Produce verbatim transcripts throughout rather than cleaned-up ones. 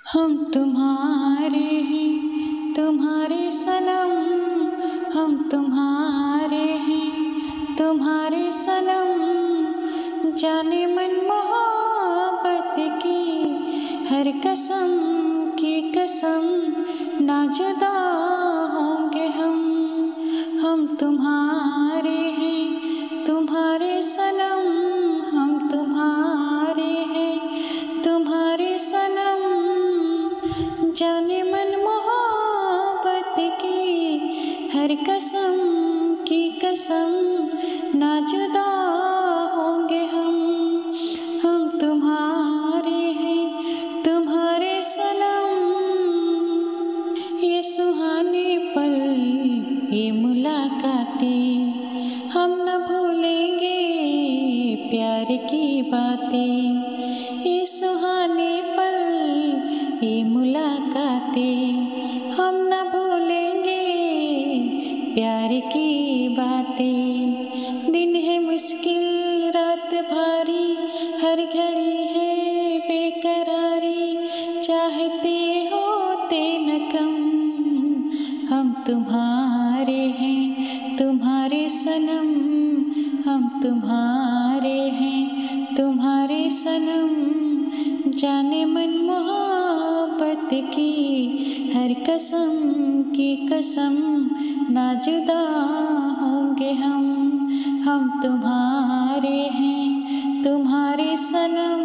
हम तुम्हारे हैं, तुम्हारे सनम, हम तुम्हारे हैं, तुम्हारे सनम। जाने मन मोहब्बत की हर कसम की कसम, ना जुदा होंगे हम। हम तुम्हारे हैं, तुम्हारे सनम, हम तुम्हारे हैं, तुम्हारे सनम। जाने मन मोहब्बत की हर कसम की कसम, ना जुदा होंगे हम। हम तुम्हारे हैं, तुम्हारे सनम। ये सुहाने पल, ये मुलाकातें, हम न भूलेंगे प्यार की बातें। ये सुहाने पल, ये मुलाकातें, हम न भूलेंगे प्यार की बातें। दिन है मुश्किल, रात भारी, हर घड़ी है बेकरारी। चाहते होते न कम, हम तुम्हारे हैं, तुम्हारे सनम। हम तुम्हारे हैं, तुम्हारे सनम। जाने मन मोहब्बत की हर कसम की कसम, ना जुदा होंगे हम। हम तुम्हारे हैं, तुम्हारे सनम।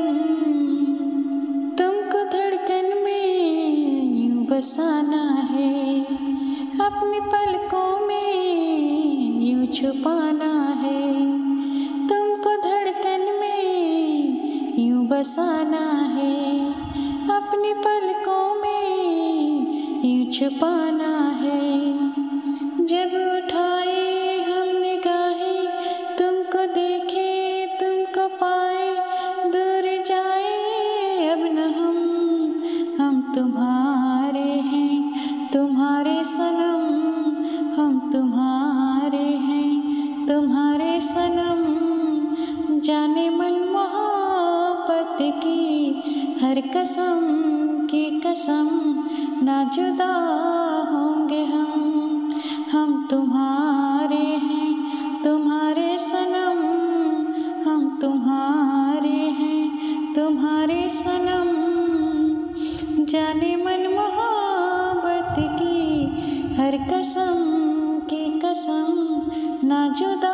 तुमको धड़कन में यूं बसाना है, अपनी पलकों में यूं छुपाना है। तुमको धड़कन में यूं बसाना है, अपनी पलकों में यूं छुपाना है। जब उठाए हम निगाहें, तुमको देखे तुमको पाए, दूर जाए अब न हम। हम तुम्हारे हैं, तुम्हारे सनम। हम तुम्हारे हैं, तुम्हारे सनम। जाने मन मोहब्बत की हर कसम की कसम, ना जुदा होंगे हम। हम तुम्हारे हैं, तुम्हारे सनम। हम तुम्हारे हैं, तुम्हारे सनम। जाने मन मोहब्बत की हर कसम की कसम, ना जुदा